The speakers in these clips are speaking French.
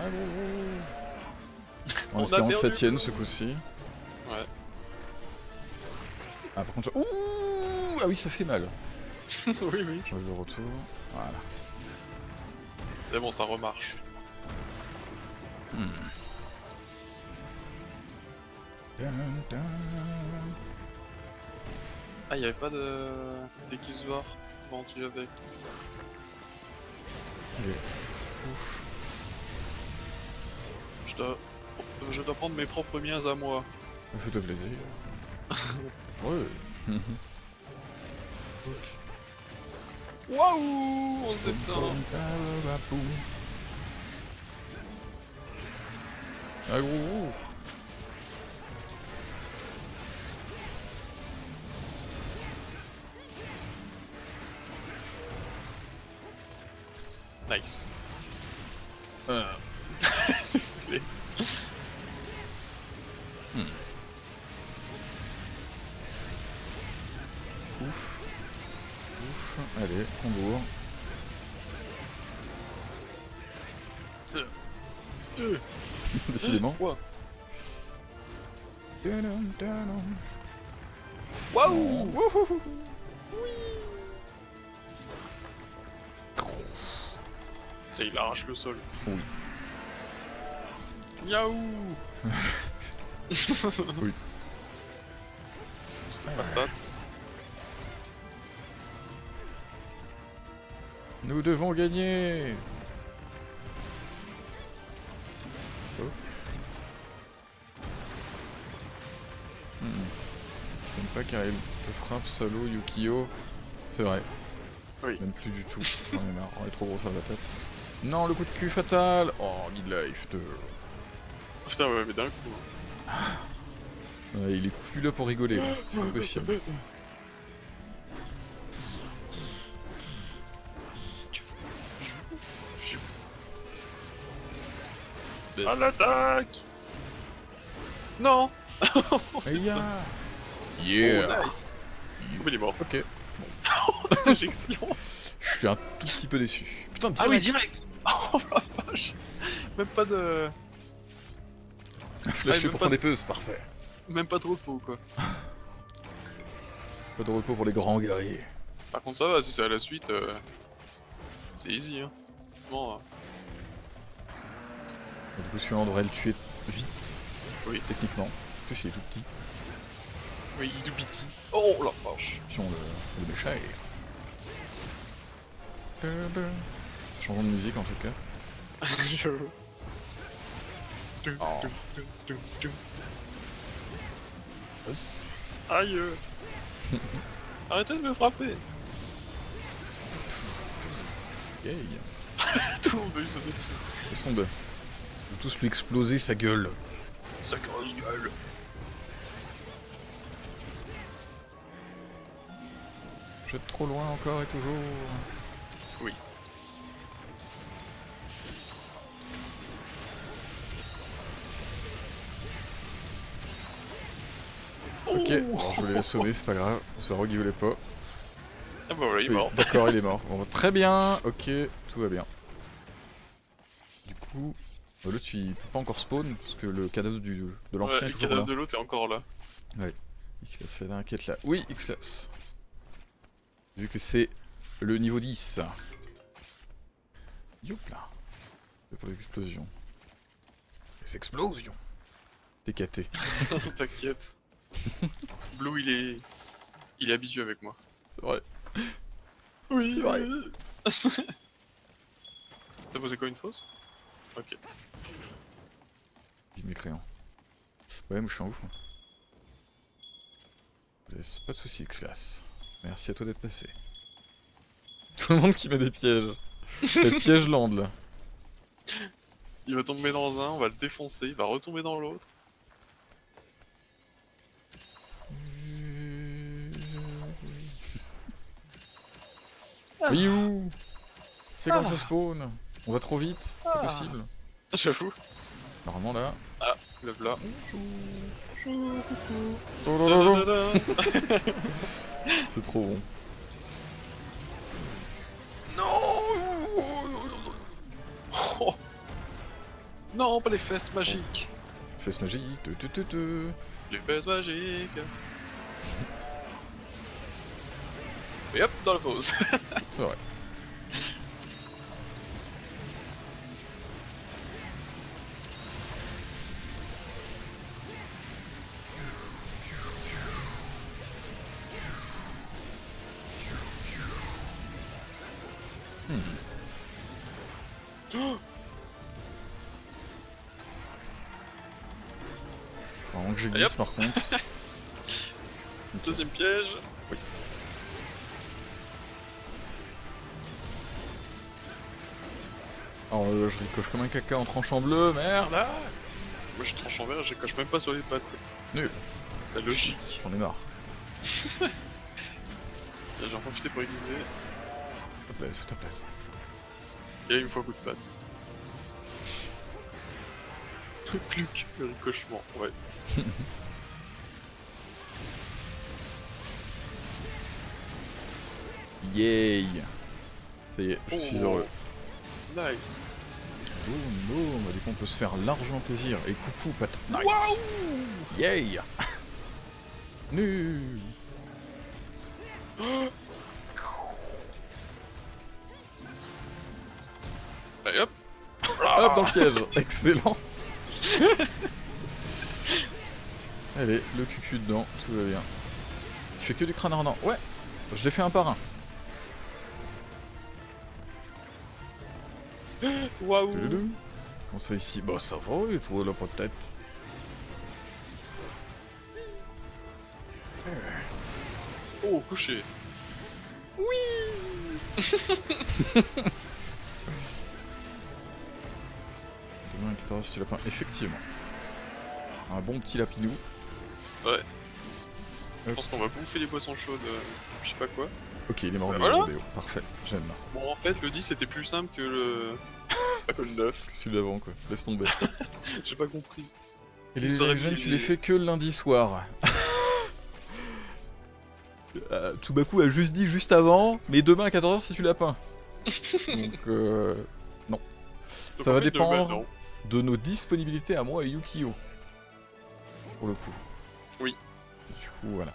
En espérant que ça tienne ce coup-ci. Ouais. Ah par contre... Ouh, ah oui, ça fait mal. Oui, oui. J'enlève le retour. Voilà. C'est bon, ça remarche. Ah, y'avait pas de déguisoir vendu avec. Allez. Ouf. Je dois prendre mes propres miens à moi. Fais-toi plaisir. Ouais. Waouh, on se détend. Ah gros. Nice. Désolé. Ouf. Ouf. Allez, combo. Décidément. Quoi? Waouh. Waouh. Il arrache le sol. Oui. Yaouh. Oui. C'était patate. Nous devons gagner. Ouf. J'aime pas car il te frappe solo Yukio. C'est vrai. Oui. Même plus du tout. On est marre, on est trop gros sur la tête. Non, le coup de cul fatal. Oh, midlife 2. Putain, ouais, mais d'un coup. Ouais, il est plus là pour rigoler, c'est pas possible. À l'attaque. Non. Aïe. Yeah. Oh, nice. Oh, il est mort. Ok. Cette injection. Je suis un tout petit peu déçu. Putain, Ah oui, direct. Oh la vache. Même pas de... Flasher même pour pas prendre des peu, c'est parfait. Même pas de repos, quoi. Pas de repos pour les grands guerriers. Par contre, ça va, si c'est à la suite, c'est easy, hein. Bon, Du coup, celui-là, on devrait le tuer vite. Oui. Techniquement. En plus, il est tout petit. oui, il est petit. Oh la vache. Si on le met cher. Changeons de musique en tout cas. Je... Oh. Aïe. Arrêtez de me frapper. Yay. Tout le monde veut lui sauter dessus. Laisse tomber. On va tous lui exploser sa gueule. Sa grosse gueule. Jette trop loin encore et toujours. Oui. Ok, alors je voulais l'assommer, c'est pas grave. Ce rogue il voulait pas. Ah bah voilà, il est Oui, mort. d'accord, il est mort. Bon, très bien, ok, tout va bien. Du coup, l'autre il peut pas encore spawn parce que le cadavre de l'ancien Ouais, est le toujours cadavre là. de l'autre est encore là. Ouais, X-Class fait l'inquiète là. Oui, X-Class. Vu que c'est le niveau 10. Youp là. C'est pour les explosions. Les explosions. TKT. T'inquiète. Blue, il est habitué avec moi. C'est vrai. Oui, c'est vrai. T'as posé quoi, une fausse? Ok. Vive mes crayons. Ouais, moi je suis en ouf. Pas de soucis, X-Class. Merci à toi d'être passé. Tout le monde qui met des pièges. C'est le piège land là. Il va tomber dans un, on va le défoncer, il va retomber dans l'autre. Oui où? C'est comme ça spawn. On va trop vite, c'est pas possible. J'avoue. Normalement là. Ah, le là. Bonjour, coucou. C'est trop bon. Oh. Non, pas les fesses magiques. Fesses magiques. Les fesses magiques. Et hop, dans la fosse. C'est vrai. Faut vraiment que je glisse par contre. Deuxième piège. Oui. Alors je ricoche comme un caca en tranchant bleu, merde. Moi je tranche en vert, je coche même pas sur les pattes. Quoi. Nul. La logique. J'en ai marre. Tiens, j'en profiter pour aiguiser. S'il te plaît, s'il te plaît. Et là il me faut un coup de patte. Cluc, le ricochement, ouais. Yay. Ça y est, je suis heureux. Nice. Oh non, bah du coup on peut se faire largement plaisir. Et coucou patate night. Waouh. Yay. Nul. Allez hop. Hop dans le piège. Excellent. Allez, le cucu dedans, tout va bien. Tu fais que du crâne ardent. Ouais, je l'ai fait un par un. Waouh. Comment ça va ici? Bah ça va, et toi là peut-être. Oh, couché. Demain à 14h si tu l'as pas. Effectivement. Un bon petit lapinou. Ouais. Je pense qu'on va bouffer les boissons chaudes, je sais pas quoi. Ok, il est mort Bah le voilà. rodéo. Parfait, j'aime. Bon, en fait, le 10 c'était plus simple que le. que le 9. Celui d'avant quoi, laisse tomber. J'ai pas compris. Et les Vous aurez jeunes, mis tu les- les fais que le lundi soir. Tsubaku a juste dit juste avant, mais demain à 14h si tu l'as pas. Donc non. Donc, Ça en va fait, dépendre non. de nos disponibilités à moi et Yukio. Pour le coup. Oui. Du coup, voilà.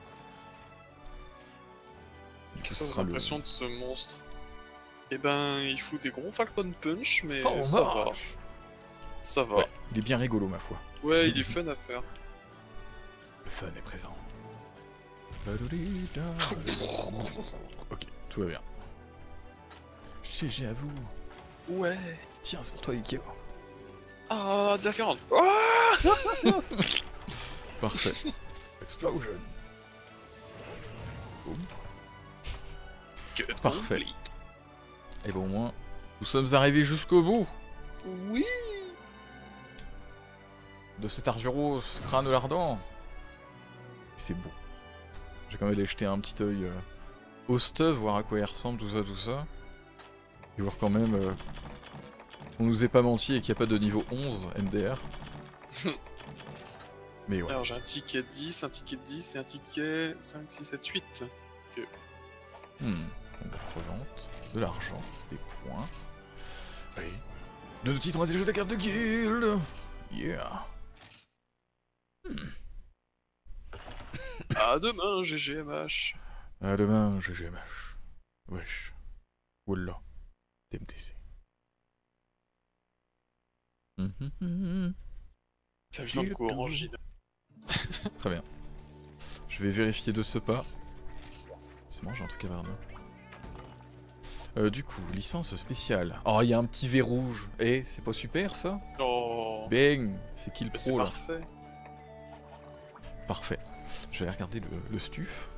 Quelle Ce est sera l'impression de ce monstre? Eh ben, il fout des gros Falcon Punch, mais Fort ça va. marche. Ça va. Ouais, il est bien rigolo ma foi. Ouais, il est fun à faire. Le fun est présent. Ok, tout va bien. GG à vous. Ouais. Tiens, c'est pour toi Yukio. Ah, de la viande. Ah. Parfait. Explosion. Boum. Parfait. Et bon, au moins, nous sommes arrivés jusqu'au bout Oui. de cet Argyros crâne ardent. C'est beau. J'ai quand même allé jeter un petit œil au stuff, voir à quoi il ressemble, tout ça. Et voir quand même qu'on nous ait pas menti et qu'il n'y a pas de niveau 11 MDR. Mais ouais. Alors j'ai un ticket 10, un ticket 10 et un ticket 5, 6, 7, 8. Donc, revente, de l'argent, des points. Oui. De nos titres, on a déjà des cartes de guild. Yeah. À demain, GGMH. À demain, GGMH. Wesh. Wallah. TMTC. T'as vu dans le coup orangine. Très bien. Je vais vérifier de ce pas. C'est bon, j'ai un truc à Varna. Du coup, licence spéciale. Oh, il y a un petit V rouge. Eh, c'est pas super ça? Oh. Bang. C'est qui le Mais c'est pro là? parfait. Parfait. Je vais aller regarder le stuff.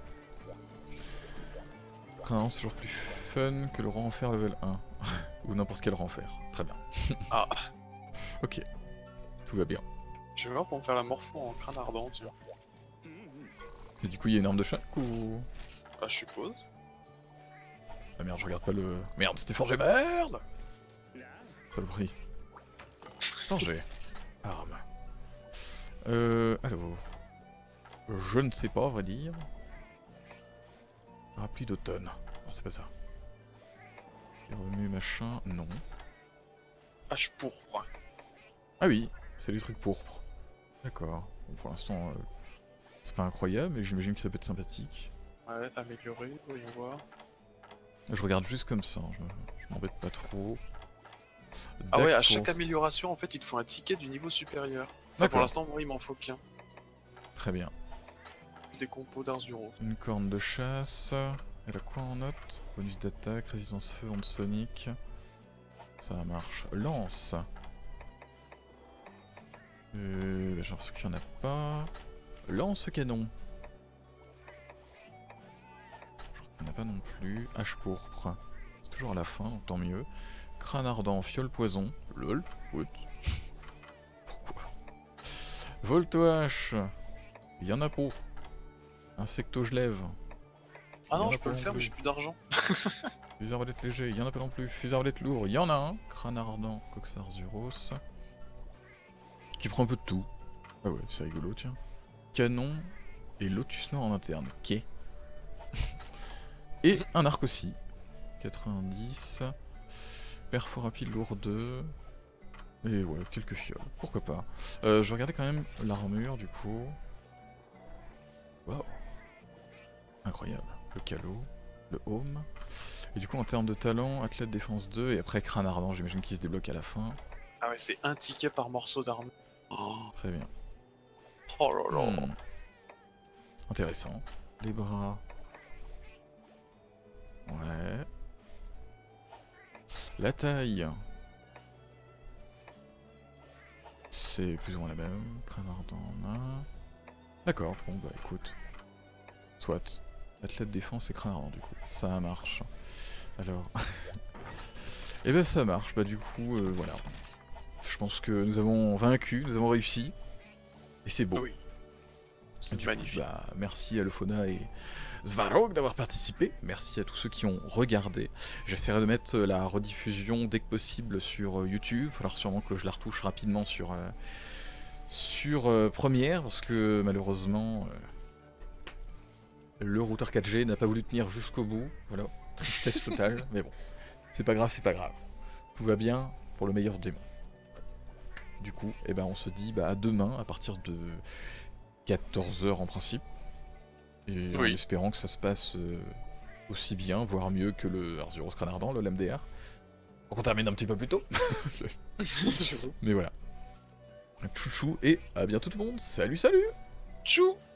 C'est toujours plus fun que le renfer level 1. Ou n'importe quel renfer. Très bien. Ah. Ok. Tout va bien. Je vais voir pour me faire la morpho en crâne ardent, tu vois. Et du coup, il y a une arme de chaque ou... Ah, je suppose. Ah merde, je regarde pas le... Merde, c'était forgé, merde. Saloperie. Forgé. Arme. Alors... Je ne sais pas, à vrai dire. Rappli d'automne. Non, c'est pas ça. Remue machin, non. H pourpre. Ah oui, c'est les trucs pourpres. D'accord. Bon, pour l'instant, c'est pas incroyable, mais j'imagine que ça peut être sympathique. Ouais, amélioré, voyons voir. Je regarde juste comme ça, hein, je m'embête pas trop. Ah ouais, à D'accord. chaque amélioration, en fait, il te faut un ticket du niveau supérieur. Enfin, pour D'accord. l'instant, moi, il m'en faut qu'un. Très bien. Des compos d'Arzuro. Une corne de chasse. Elle a quoi en note? Bonus d'attaque, résistance feu, onde sonique. Ça marche. Lance. J'ai l'impression qu'il n'y en a pas. Lance canon. Je crois qu'il n'y en a pas non plus. Hache pourpre. C'est toujours à la fin, donc tant mieux. Crâne ardent, fiole poison. Lol. What? Pourquoi? Volto-hache. Il y en a pas. Insecto je lève. Ah Il y en non, a je pas peux le non faire, mais plus. j'ai plus d'argent. Fusil arbalète léger, il y en a pas non plus. Fusil arbalète lourd, il y en a un. Crâne ardent, Cox Arzuros. Qui prend un peu de tout. Ah ouais, c'est rigolo, tiens. Canon et Lotus Noir en interne. Ok. Et un arc aussi. 90. Perfo rapide, lourd 2. Et ouais, quelques fioles. Pourquoi pas. Je regardais quand même l'armure, du coup. Waouh. Incroyable. Le calot, le home. Et du coup, en termes de talent, athlète défense 2 et après crâne ardent, j'imagine qu'il se débloque à la fin. Ah ouais, c'est un ticket par morceau d'armure. Oh, Très bien. oh là là. Intéressant. Les bras. Ouais. La taille. C'est plus ou moins la même. Crâne ardent en main. D'accord, bon bah écoute. Soit. Athlète défense et crâne ardent du coup. Ça marche. Alors. Et ben ça marche. Bah du coup, voilà. Je pense que nous avons vaincu, nous avons réussi. Et c'est beau. Oui. C'est Du coup, magnifique. bah, merci à Lefona et Svarog d'avoir participé. Merci à tous ceux qui ont regardé. J'essaierai de mettre la rediffusion dès que possible sur YouTube. Il va falloir sûrement que je la retouche rapidement sur Premiere parce que malheureusement le routeur 4G n'a pas voulu tenir jusqu'au bout. Voilà, tristesse totale. Mais bon, c'est pas grave, c'est pas grave. Tout va bien pour le meilleur des mondes. Du coup, eh ben, on se dit à demain à partir de 14h en principe. Et en Oui. espérant que ça se passe aussi bien, voire mieux que le Arzuros Crâne Ardent, le LMDR. Donc on termine un petit peu plus tôt. Mais voilà. Chouchou et à bientôt tout le monde. Salut, salut! Tchou.